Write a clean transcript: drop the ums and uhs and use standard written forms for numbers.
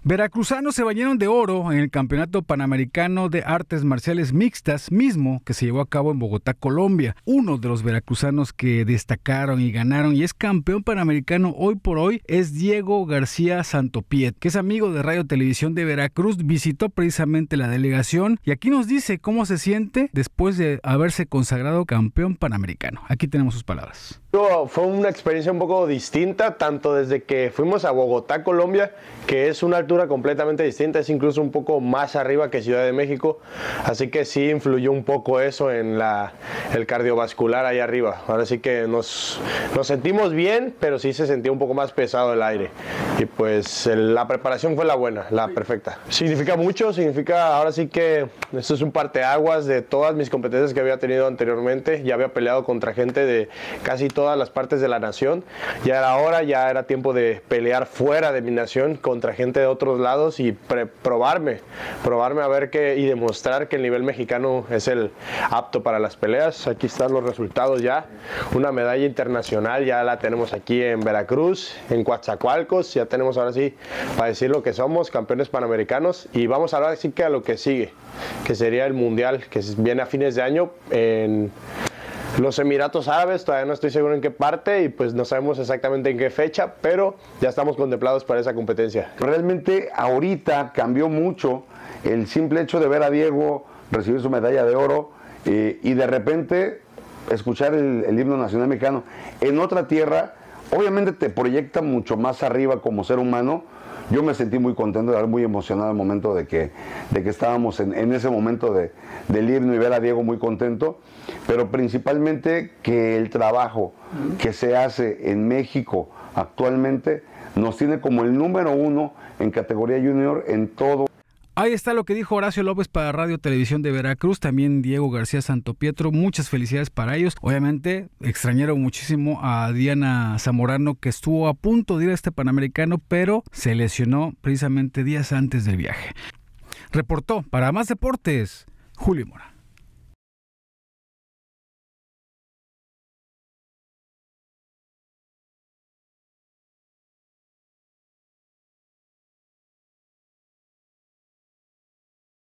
Veracruzanos se bañaron de oro en el Campeonato Panamericano de Artes Marciales Mixtas, mismo que se llevó a cabo en Bogotá, Colombia. Uno de los veracruzanos que destacaron y ganaron y es campeón panamericano hoy por hoy es Diego García Santopiet, que es amigo de Radio Televisión de Veracruz, visitó precisamente la delegación y aquí nos dice cómo se siente después de haberse consagrado campeón panamericano. Aquí tenemos sus palabras. Fue una experiencia un poco distinta, tanto desde que fuimos a Bogotá, Colombia, que es una altura completamente distinta, es incluso un poco más arriba que Ciudad de México, así que sí influyó un poco eso en el cardiovascular ahí arriba. Ahora sí que nos sentimos bien, pero sí se sentía un poco más pesado el aire. Y pues la preparación fue la buena, la perfecta. Significa mucho, ahora sí que esto es un parteaguas de todas mis competencias que había tenido anteriormente. Ya había peleado contra gente de casi todas las partes de la nación. Ya era hora, ya era tiempo de pelear fuera de mi nación contra gente de otros lados y probarme a ver y demostrar que el nivel mexicano es el apto para las peleas. Aquí están los resultados ya. Una medalla internacional ya la tenemos aquí en Veracruz, en Coatzacoalcos. Ya tenemos ahora sí, para decir lo que somos, campeones panamericanos. Y vamos a hablar así que a lo que sigue, que sería el mundial, que viene a fines de año en los Emiratos Árabes. Todavía no estoy seguro en qué parte y pues no sabemos exactamente en qué fecha, pero ya estamos contemplados para esa competencia. Realmente ahorita cambió mucho el simple hecho de ver a Diego recibir su medalla de oro y de repente escuchar el himno nacional mexicano en otra tierra. Obviamente te proyecta mucho más arriba como ser humano. Yo me sentí muy contento, muy emocionado al momento de que estábamos en ese momento del himno y ver a Diego muy contento, pero principalmente que el trabajo que se hace en México actualmente nos tiene como el número 1 en categoría junior en todo. Ahí está lo que dijo Horacio López para Radio Televisión de Veracruz, también Diego García Santopietro, muchas felicidades para ellos. Obviamente extrañaron muchísimo a Diana Zamorano, que estuvo a punto de ir a este Panamericano, pero se lesionó precisamente días antes del viaje. Reportó para Más Deportes, Julio Mora.